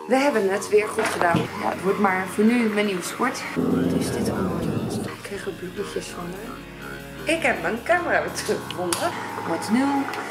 We hebben het weer goed gedaan. Ja, het wordt maar voor nu mijn nieuwe sport. Wat is dit allemaal? Ik kreeg ook bloemetjes van haar. Ik heb mijn camera weer teruggevonden. Wat nu?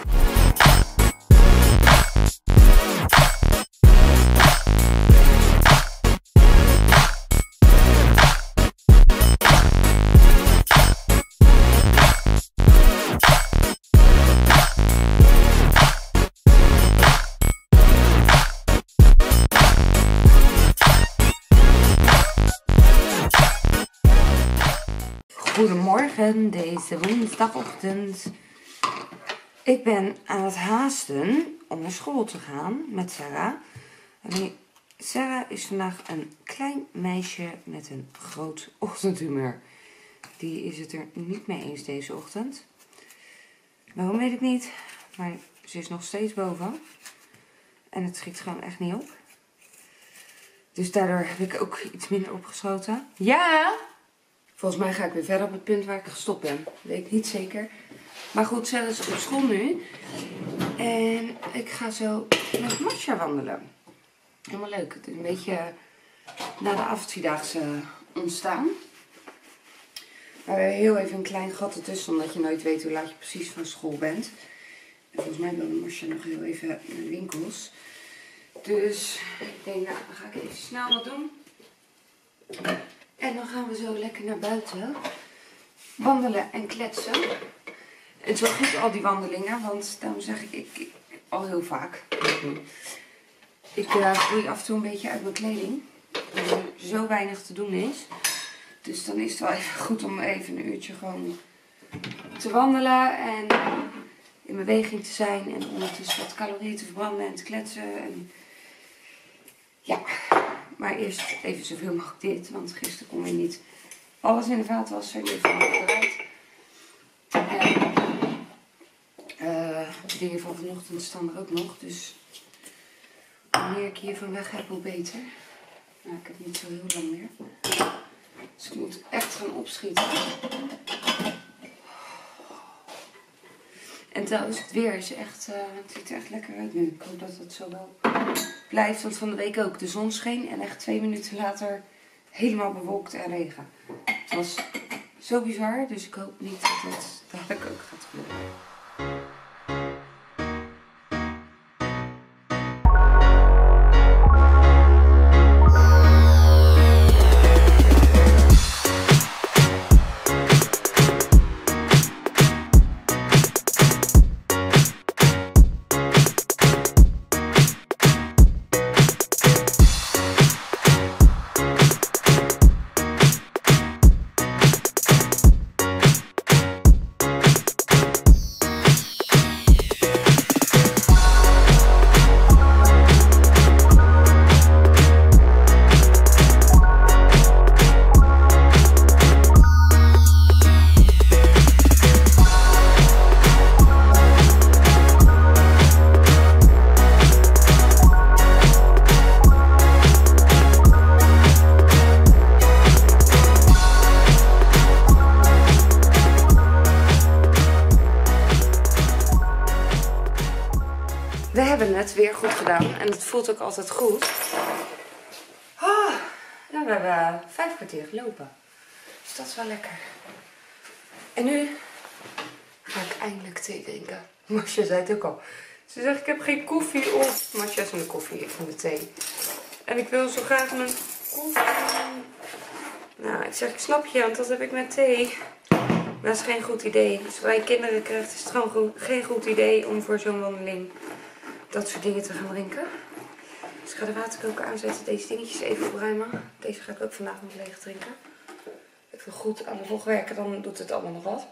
Goedemorgen, deze woensdagochtend. Ik ben aan het haasten om naar school te gaan met Sarah. Alleen Sarah is vandaag een klein meisje met een groot ochtendhumeur. Die is het er niet mee eens deze ochtend. Waarom weet ik niet, maar ze is nog steeds boven. En het schiet gewoon echt niet op. Dus daardoor heb ik ook iets minder opgeschoten. Ja! Volgens mij ga ik weer verder op het punt waar ik gestopt ben. Weet ik niet zeker. Maar goed, Sarah is op school nu. En ik ga zo met Masha wandelen. Helemaal leuk. Het is een beetje na de avondvierdaagse ontstaan. Maar we hebben heel even een klein gat ertussen. Omdat je nooit weet hoe laat je precies van school bent. En volgens mij wilde Masha nog heel even naar de winkels. Dus ik denk, nou, dan ga ik even snel wat doen. En dan gaan we zo lekker naar buiten wandelen en kletsen. Het is wel goed al die wandelingen, want daarom zeg ik al heel vaak. Ik groei af en toe een beetje uit mijn kleding. Omdat er zo weinig te doen is. Dus dan is het wel even goed om even een uurtje gewoon te wandelen en in beweging te zijn. En ondertussen wat calorieën te verbranden en te kletsen. En ja. Maar eerst even zoveel mogelijk dit, want gisteren kon weer niet alles in de vaatwasser. Die heeft van eruit. En de dingen van vanochtend staan er ook nog. Dus wanneer ik hiervan weg heb, hoe beter. Nou, ik heb niet zo heel lang meer. Dus ik moet echt gaan opschieten. En trouwens, het weer is echt, het ziet er echt lekker uit nu. Ik hoop dat het zo wel blijft, want van de week ook. De zon scheen en echt 2 minuten later helemaal bewolkt en regen. Het was zo bizar, dus ik hoop niet dat het dadelijk ook gaat gebeuren. We hebben het weer goed gedaan en het voelt ook altijd goed. Oh, nou, we hebben 5 kwartier gelopen. Dus dat is wel lekker. En nu ga ik eindelijk thee drinken. Masha zei het ook al. Ze zegt, ik heb geen koffie op. Masha is van de koffie, ik van de thee. En ik wil zo graag mijn koffie. Nou, ik zeg, ik snap je, want dat heb ik met thee. Maar dat is geen goed idee. Als wij kinderen krijgen, is het gewoon geen goed idee om voor zo'n wandeling dat soort dingen te gaan drinken. Dus ik ga de waterkoker aanzetten, deze dingetjes even opruimen. Deze ga ik ook vandaag nog leeg drinken. Ik wil goed aan de log werken, dan doet het allemaal nog wat.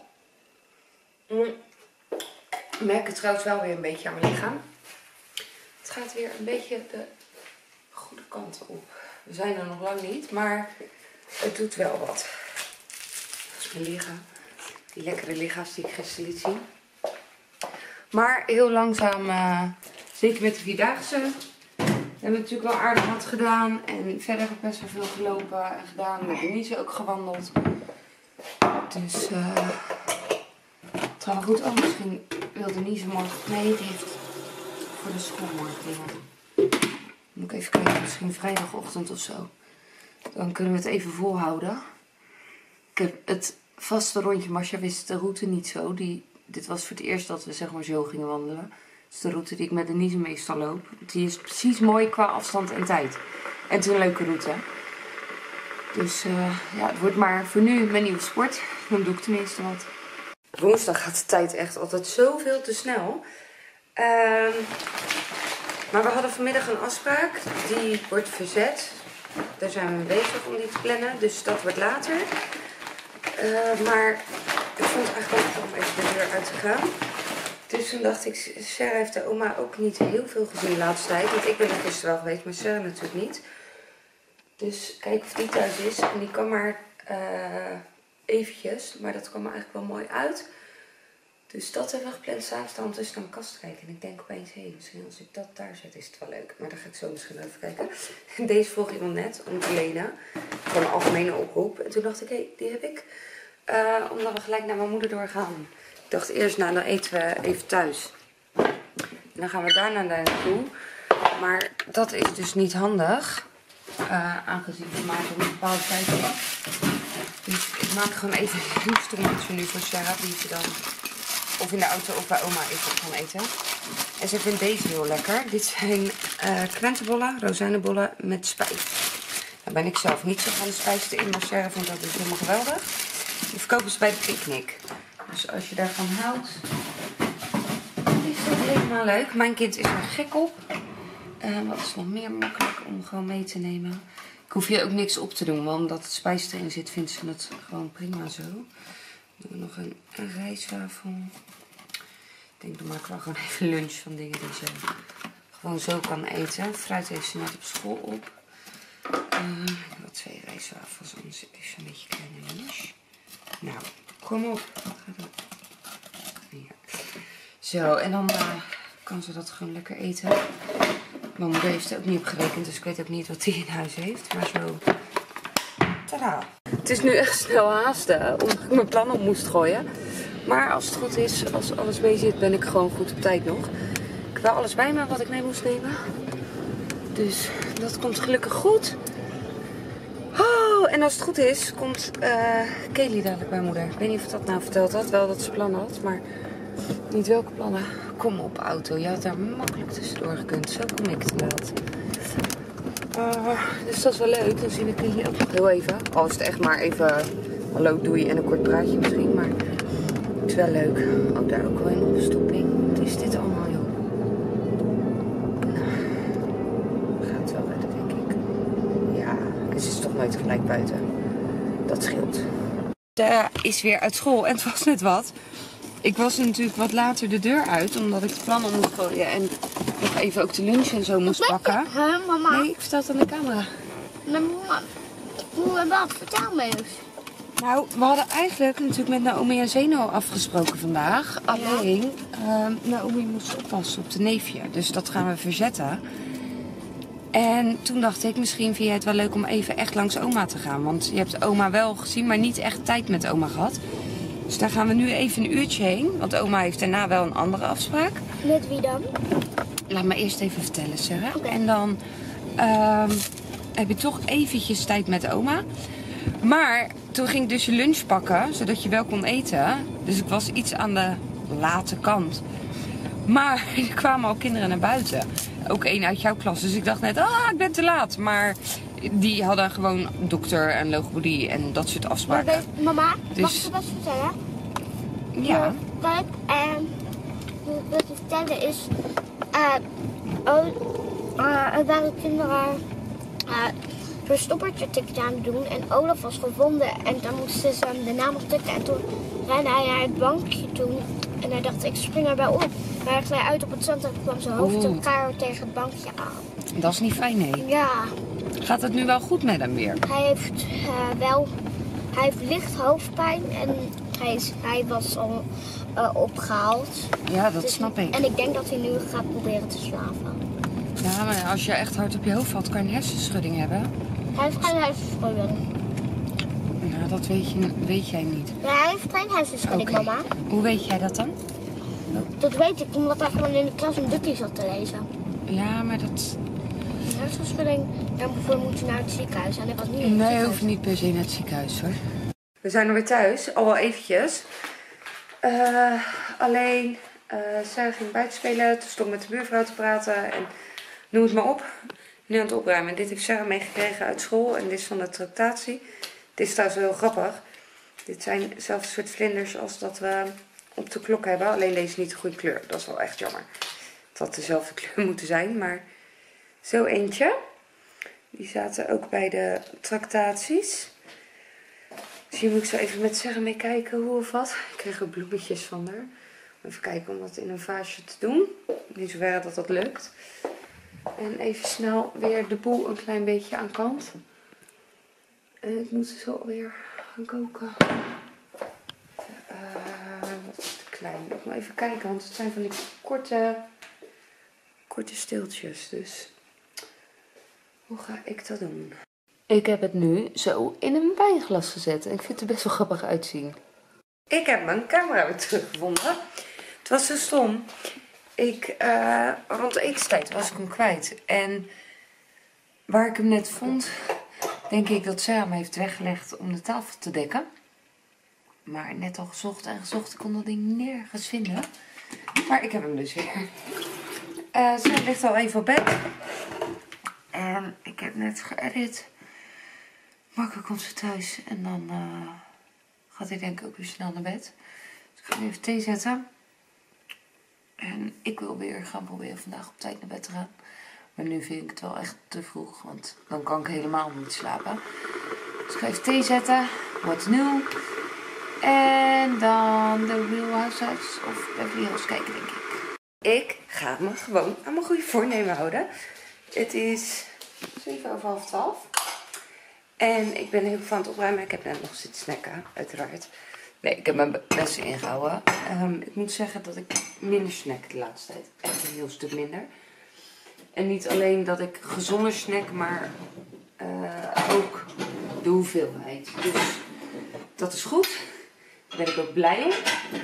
Ik merk het trouwens wel weer een beetje aan mijn lichaam. Het gaat weer een beetje de goede kant op. We zijn er nog lang niet, maar het doet wel wat. Dat is mijn lichaam. Die lekkere lichaams die ik gisteren liet zien. Maar heel langzaam, zeker met de vierdaagse, hebben we natuurlijk wel aardig wat gedaan. En verder heb ik best wel veel gelopen en gedaan. Met Denise ook gewandeld. Dus het gaat wel goed. Oh, misschien wil Denise morgen. Nee, die heeft voor de school morgen dingen. Moet ik even kijken, misschien vrijdagochtend of zo. Dan kunnen we het even volhouden. Ik heb het vaste rondje, Masha wist de route niet zo. Dit was voor het eerst dat we zeg maar zo gingen wandelen. Dat is de route die ik met Denise meestal loop. Die is precies mooi qua afstand en tijd. En het is een leuke route. Dus ja, het wordt maar voor nu mijn nieuwe sport. Dan doe ik tenminste wat. Woensdag gaat de tijd echt altijd zoveel te snel. Maar we hadden vanmiddag een afspraak. Die wordt verzet. Daar zijn we mee bezig om die te plannen. Dus dat wordt later. Maar ik vond het eigenlijk wel om even de deur uit te gaan. Dus toen dacht ik, Sarah heeft de oma ook niet heel veel gezien de laatste tijd. Want ik ben er gisteren wel geweest, maar Sarah natuurlijk niet. Dus kijk of die thuis is. En die kan maar eventjes. Maar dat kwam er eigenlijk wel mooi uit. Dus dat hebben we gepland. S'avonds dan tussen naar mijn kast kijken. En ik denk opeens, hé, misschien als ik dat daar zet is het wel leuk. Maar daar ga ik zo misschien even kijken. Deze vroeg iemand net om te lenen. Gewoon een algemene oproep. En toen dacht ik, hé, die heb ik. Omdat we gelijk naar mijn moeder doorgaan. Ik dacht eerst, nou dan eten we even thuis. En dan gaan we daarna daar naartoe. Maar dat is dus niet handig. Aangezien we maken een bepaalde tijd op. Dus ik maak gewoon even een stroometje nu voor Sarah. Die ze dan of in de auto of bij oma even gaan eten. En ze vindt deze heel lekker. Dit zijn krentenbollen, rozijnenbollen met spijs. Daar ben ik zelf niet zo van de spijs erin. Maar Sarah vindt dat dus helemaal geweldig. Die verkopen ze bij de Picnic. Dus als je daarvan houdt, is dat helemaal leuk. Mijn kind is er gek op. Wat is nog meer makkelijk om gewoon mee te nemen. Ik hoef hier ook niks op te doen, want omdat het spijs erin zit, vindt ze het gewoon prima zo. Dan doen we nog een rijstwafel. Ik denk, dan maken we gewoon even lunch van dingen die ze gewoon zo kan eten. Fruit heeft ze net op school op. Ik heb wel 2 rijstwafels, anders is het een beetje een kleine lunch. Nou, kom op. Hier. Zo, en dan kan ze dat gewoon lekker eten. Mijn moeder heeft er ook niet op gerekend, dus ik weet ook niet wat hij in huis heeft. Maar zo, tada. Het is nu echt snel haasten, omdat ik mijn plan op moest gooien. Maar als het goed is, als alles mee zit, ben ik gewoon goed op tijd nog. Ik heb wel alles bij me wat ik mee moest nemen. Dus dat komt gelukkig goed. Oh, en als het goed is, komt Kelly dadelijk bij moeder. Ik weet niet of ik dat nou verteld had, wel dat ze plannen had, maar niet welke plannen. Kom op, auto. Je had daar makkelijk tussendoor gekund. Zo kom ik te laat. Dus dat is wel leuk. Dan zien we Kelly ook nog heel even. Al is het echt maar even hallo, doei en een kort praatje misschien. Maar het is wel leuk. Ook daar ook wel een opstopping. Wat is dit allemaal, joh? Nou, gaat wel redden, denk ik. Ja, het is toch nooit gelijk buiten. Dat scheelt. Ze is weer uit school en het was net wat. Ik was natuurlijk wat later de deur uit, omdat ik de plannen moest gooien en nog even ook de lunch en zo moest pakken. Mama. Nee, ik vertel het aan de camera. Mama, wat? Vertel me eens. Nou, we hadden eigenlijk natuurlijk met Naomi en Zeno afgesproken vandaag. Ja. Alleen, Naomi moest oppassen op de neefje, dus dat gaan we verzetten. En toen dacht ik, misschien vind jij het wel leuk om even echt langs oma te gaan. Want je hebt oma wel gezien, maar niet echt tijd met oma gehad. Dus daar gaan we nu even een uurtje heen. Want oma heeft daarna wel een andere afspraak. Met wie dan? Laat me eerst even vertellen, Sarah. Okay. En dan heb je toch eventjes tijd met oma. Maar toen ging ik dus je lunch pakken, zodat je wel kon eten. Dus ik was iets aan de late kant. Maar er kwamen al kinderen naar buiten. Ook één uit jouw klas. Dus ik dacht net, ik ben te laat. Maar die hadden gewoon dokter en logopedie en dat soort afspraken. Mama, Dus mag ik je wat vertellen? ja. Kijk, wat te vertellen is... er waren kinderen verstoppertje ticket aan het doen. En Olaf was gevonden. En dan moesten ze de naam optikken. En toen rende hij naar het bankje toe. En hij dacht, ik spring erbij op. Maar hij gleed uit op het zand en kwam zijn hoofd elkaar tegen het bankje aan. Dat is niet fijn, nee. Ja. Gaat het nu wel goed met hem weer? Hij heeft hij heeft licht hoofdpijn en hij was al opgehaald. Ja, dat Dus- snap ik. En ik denk dat hij nu gaat proberen te slapen. Ja, maar als je echt hard op je hoofd valt, kan je een hersenschudding hebben. Hij heeft geen hersenschudding. Ja, dat weet jij niet. Ja, hij heeft geen hersenschudding, Oké. mama. Hoe weet jij dat dan? Dat weet ik, omdat hij gewoon in de klas een boekje zat te lezen. Ja, maar dat... hersenschudding, daarvoor moet je naar het ziekenhuis. En ik was niet in het Nee, ziekenhuis. hoeft niet per se naar het ziekenhuis hoor. We zijn er weer thuis, al wel eventjes. Alleen, Sarah ging buiten spelen, toen stond ik met de buurvrouw te praten en noem het maar op. Nu aan het opruimen. Dit heeft Sarah meegekregen uit school en dit is van de tractatie. Dit is trouwens wel heel grappig. Dit zijn zelfs een soort vlinders als dat we op de klok hebben. Alleen deze is niet de goede kleur. Dat is wel echt jammer. Het had dezelfde kleur moeten zijn. Maar zo eentje. Die zaten ook bij de tractaties. Dus hier moet ik zo even met Sarah mee kijken hoe of wat. Ik kreeg ook bloemetjes van haar. Even kijken om dat in een vaasje te doen. Niet zover dat lukt. En even snel weer de boel een klein beetje aan kant. En ik moet zo alweer gaan koken. Wat is te klein? Ik moet even kijken, want het zijn van die korte steeltjes. Dus hoe ga ik dat doen? Ik heb het nu zo in een wijnglas gezet. En ik vind het er best wel grappig uitzien. Ik heb mijn camera weer teruggevonden. Het was zo stom. Rond de etenstijd was ik hem kwijt. En waar ik hem net vond, denk ik dat Sarah hem heeft weggelegd om de tafel te dekken. Maar net al gezocht en gezocht, ik kon dat ding nergens vinden. Maar ik heb hem dus weer. Sarah ligt al even op bed. En ik heb net geëdit. Marco komt zo thuis en dan gaat hij denk ik ook weer snel naar bed. Dus ik ga even thee zetten. En ik wil weer gaan proberen vandaag op tijd naar bed te gaan. Maar nu vind ik het wel echt te vroeg, want dan kan ik helemaal niet slapen. Dus ik ga even thee zetten. What's new? En dan de Real Housewives of Beverly Hills kijken, denk ik. Ik ga me gewoon aan mijn goede voornemen houden. Het is 11:07. En ik ben heel veel aan het opruimen. Ik heb net nog zitten snacken, uiteraard. Nee, ik heb mijn best ingehouden. Ik moet zeggen dat ik minder snack de laatste tijd. Echt een heel stuk minder. En niet alleen dat ik gezonder snack, maar ook de hoeveelheid. Dus dat is goed. Daar ben ik ook blij om.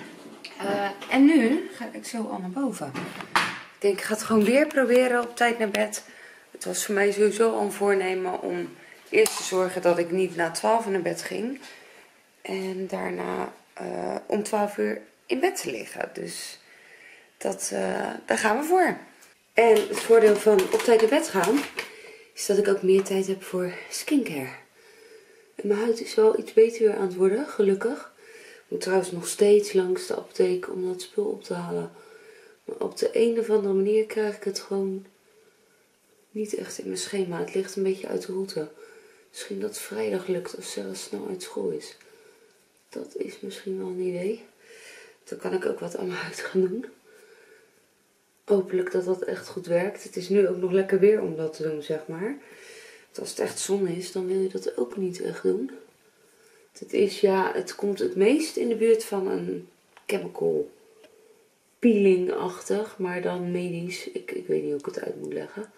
En nu ga ik zo al naar boven. Ik denk, ik ga het gewoon weer proberen op tijd naar bed. Het was voor mij sowieso al een voornemen om eerst te zorgen dat ik niet na 12 naar bed ging. En daarna om 12 uur in bed te liggen. Dus daar gaan we voor. En het voordeel van op tijd naar bed gaan is dat ik ook meer tijd heb voor skincare. En mijn huid is wel iets beter weer aan het worden, gelukkig. Ik moet trouwens nog steeds langs de apotheek om dat spul op te halen. Maar op de een of andere manier krijg ik het gewoon niet echt in mijn schema. Het ligt een beetje uit de route. Misschien dat het vrijdag lukt als Sarah snel uit school is. Dat is misschien wel een idee. Dan kan ik ook wat aan mijn huid gaan doen. Hopelijk dat dat echt goed werkt. Het is nu ook nog lekker weer om dat te doen, zeg maar. Want als het echt zon is, dan wil je dat ook niet echt doen. Het komt het meest in de buurt van een chemical peeling-achtig, maar dan medisch. Ik weet niet hoe ik het uit moet leggen.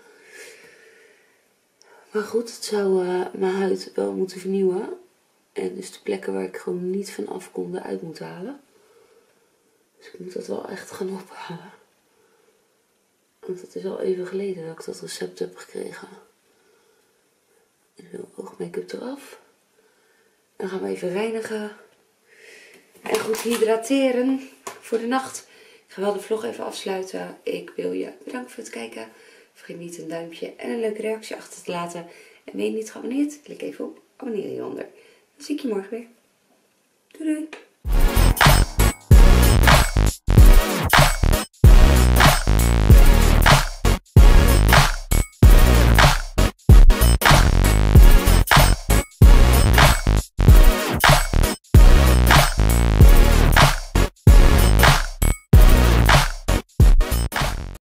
Maar goed, het zou mijn huid wel moeten vernieuwen. En dus de plekken waar ik gewoon niet van af kon eruit moet halen. Dus ik moet dat wel echt gaan ophalen. Want het is al even geleden dat ik dat recept heb gekregen. En zo oogmake-up eraf. Dan gaan we even reinigen. En goed hydrateren voor de nacht. Ik ga wel de vlog even afsluiten. Ik wil je bedanken voor het kijken. Vergeet niet een duimpje en een leuke reactie achter te laten. En ben je niet geabonneerd? Klik even op abonneer hieronder. Dan zie ik je morgen weer. Doei doei!